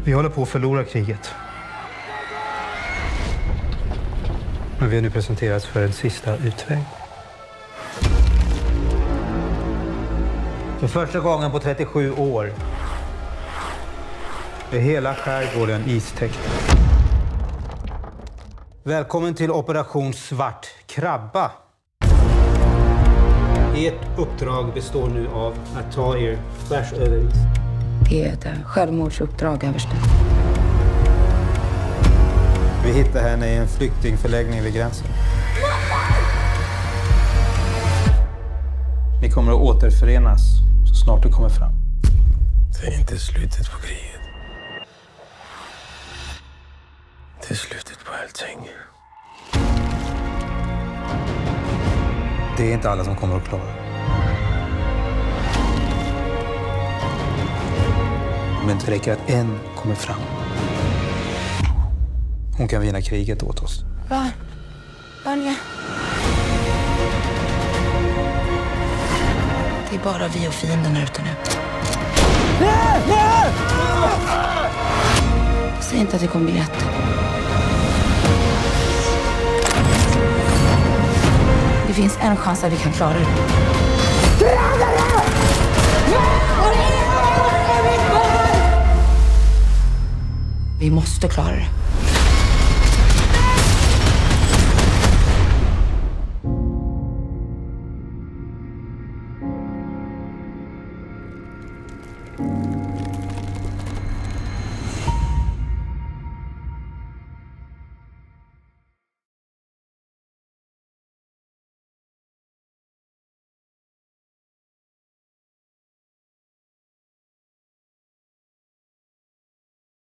Vi håller på att förlora kriget. Men vi har nu presenterats för en sista utväg. För första gången på 37 år är hela skärgården istäckt. Välkommen till Operation Svart Krabba. Ert uppdrag består nu av att ta er tvärs över is. Det är ett självmordsuppdrag, överste. Vi hittade henne i en flyktingförläggning vid gränsen. Ni kommer att återförenas så snart du kommer fram. Det är inte slutet på kriget. Det är slutet på allting. Det är inte alla som kommer att klara det. Men det räcker att en kommer fram. Hon kan vinna kriget åt oss. Va? Vanja? Det är bara vi och fienden här ute nu. Säg inte att det kommer bli lätt. Det finns en chans att vi kan klara det. Vi måste klara det.